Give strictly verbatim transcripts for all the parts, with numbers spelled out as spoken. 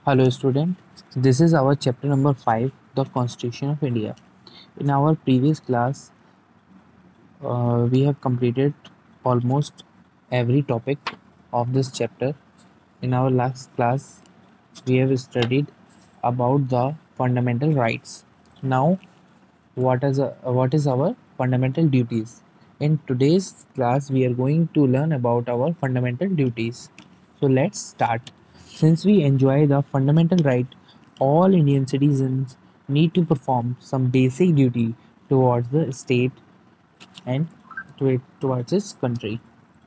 Hello student, this is our chapter number five, the Constitution of India. In our previous class, uh, we have completed almost every topic of this chapter. In our last class, we have studied about the fundamental rights. Now, what is, a, what is our fundamental duties? In today's class, we are going to learn about our fundamental duties. So let's start. Since we enjoy the fundamental right, all Indian citizens need to perform some basic duty towards the state and to- towards its country.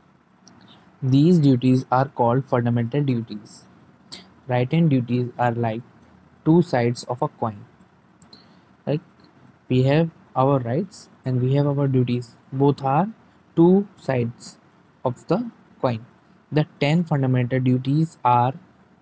These duties are called fundamental duties. Right and duties are like two sides of a coin. Like we have our rights and we have our duties. Both are two sides of the coin. The ten fundamental duties are: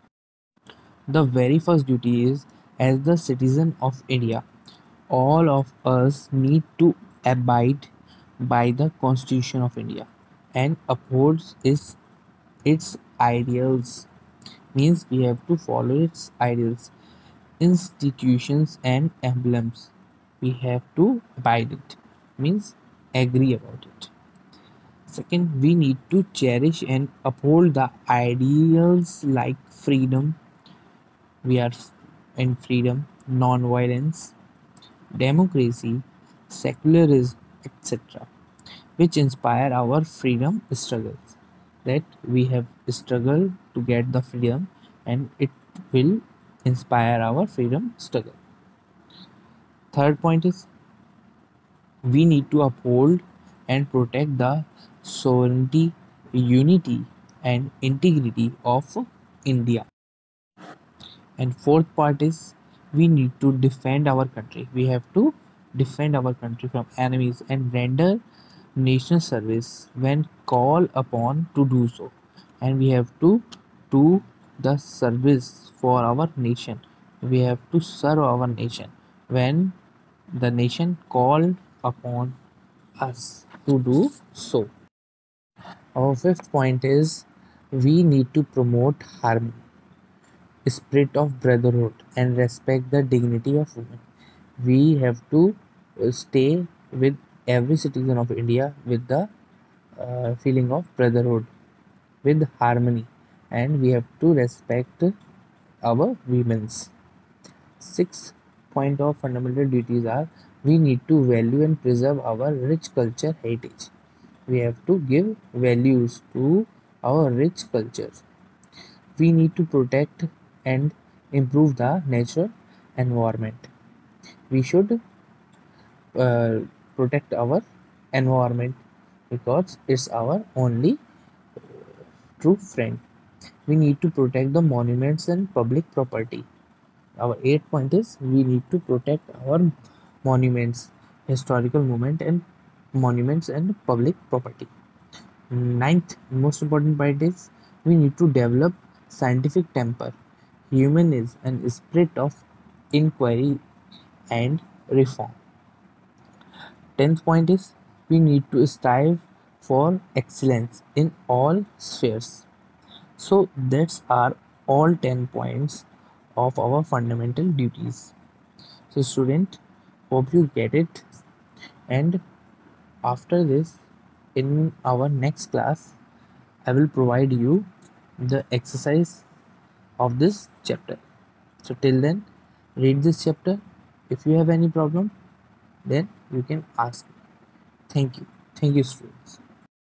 the very first duty is, as the citizen of India, all of us need to abide by the Constitution of India and upholds its its ideals. Means we have to follow its ideals, institutions and emblems. We have to abide it. Means agree about it. Second, we need to cherish and uphold the ideals like freedom. We are in freedom, non-violence, democracy, secularism, et cetera, which inspire our freedom struggles. That we have struggled to get the freedom and it will inspire our freedom struggle. Third point is, we need to uphold and protect the sovereignty, unity, and integrity of India. And fourth part is, we need to defend our country. We have to defend our country from enemies and render national service when called upon to do so. And we have to do the service for our nation. We have to serve our nation when the nation called upon us to do so. Our fifth point is, we need to promote harmony, spirit of brotherhood, and respect the dignity of women. We have to uh, stay with every citizen of India with the uh, feeling of brotherhood, with harmony, and we have to respect our women's. Sixth point of fundamental duties are, we need to value and preserve our rich culture heritage. We have to give values to our rich culture. We need to protect and improve the natural environment. We should uh, protect our environment because it's our only true friend. We need to protect the monuments and public property. Our eighth point is, we need to protect our monuments, historical movement and monuments and public property. Ninth most important point is, we need to develop scientific temper, humanism and spirit of inquiry and reform. Tenth point is, we need to strive for excellence in all spheres. So that's are all ten points of our fundamental duties. So student, hope you get it, and after this, in our next class, I will provide you the exercise of this chapter. So till then, read this chapter. If you have any problem, then you can ask me. Thank you. Thank you, students.